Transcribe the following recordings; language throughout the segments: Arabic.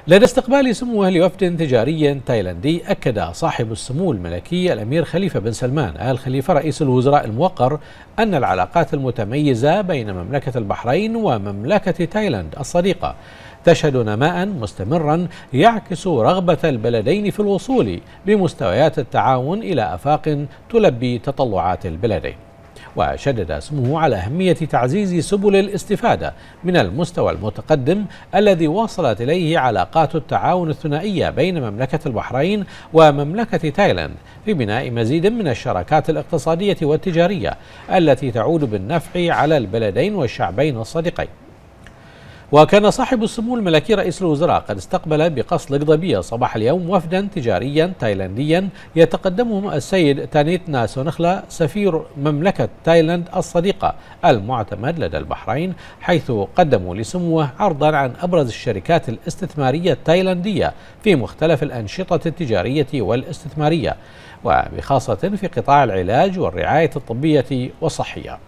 لدى استقبال سموه لوفد تجاري تايلاندي، أكد صاحب السمو الملكي الأمير خليفة بن سلمان آل خليفة رئيس الوزراء الموقر أن العلاقات المتميزة بين مملكة البحرين ومملكة تايلاند الصديقة تشهد نماء مستمرا يعكس رغبة البلدين في الوصول بمستويات التعاون إلى آفاق تلبي تطلعات البلدين. وشدد سموه على أهمية تعزيز سبل الاستفادة من المستوى المتقدم الذي وصلت إليه علاقات التعاون الثنائية بين مملكة البحرين ومملكة تايلاند في بناء مزيد من الشراكات الاقتصادية والتجارية التي تعود بالنفع على البلدين والشعبين الصديقين. وكان صاحب السمو الملكي رئيس الوزراء قد استقبل بقصر القضبية صباح اليوم وفدا تجاريا تايلانديا يتقدمهم السيد تانيت ناسونخلا سفير مملكة تايلاند الصديقة المعتمد لدى البحرين، حيث قدموا لسموه عرضا عن أبرز الشركات الاستثمارية التايلاندية في مختلف الأنشطة التجارية والاستثمارية، وبخاصة في قطاع العلاج والرعاية الطبية والصحية.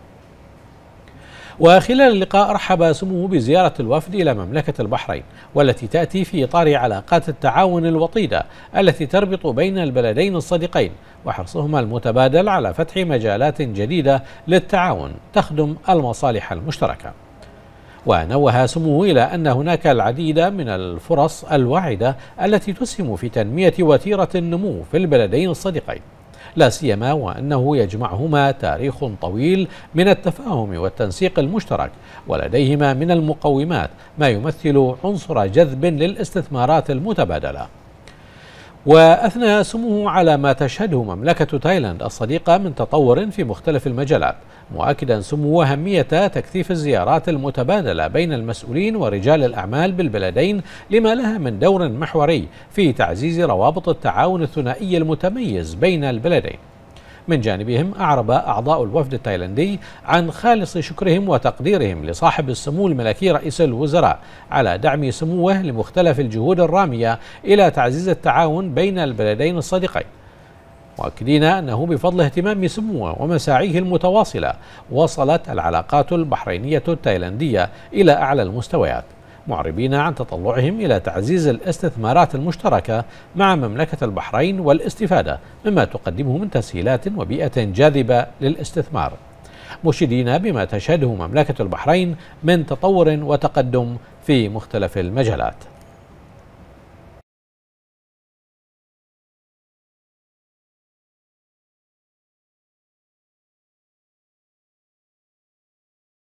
وخلال اللقاء رحب سموه بزيارة الوفد إلى مملكة البحرين، والتي تأتي في إطار علاقات التعاون الوطيدة التي تربط بين البلدين الصديقين، وحرصهما المتبادل على فتح مجالات جديدة للتعاون تخدم المصالح المشتركة. ونوه سموه إلى أن هناك العديد من الفرص الواعدة التي تسهم في تنمية وتيرة النمو في البلدين الصديقين، لا سيما وأنه يجمعهما تاريخ طويل من التفاهم والتنسيق المشترك، ولديهما من المقومات ما يمثل عنصر جذب للاستثمارات المتبادلة. وأثنى سموه على ما تشهده مملكة تايلاند الصديقة من تطور في مختلف المجالات، مؤكدا سموه أهمية تكثيف الزيارات المتبادلة بين المسؤولين ورجال الأعمال بالبلدين لما لها من دور محوري في تعزيز روابط التعاون الثنائي المتميز بين البلدين. من جانبهم أعرب أعضاء الوفد التايلاندي عن خالص شكرهم وتقديرهم لصاحب السمو الملكي رئيس الوزراء على دعم سموه لمختلف الجهود الرامية إلى تعزيز التعاون بين البلدين الصديقين، مؤكدين أنه بفضل اهتمام سموه ومساعيه المتواصلة وصلت العلاقات البحرينية التايلاندية إلى أعلى المستويات، معربين عن تطلعهم إلى تعزيز الاستثمارات المشتركة مع مملكة البحرين والاستفادة مما تقدمه من تسهيلات وبيئة جاذبة للاستثمار، مشيدين بما تشهده مملكة البحرين من تطور وتقدم في مختلف المجالات.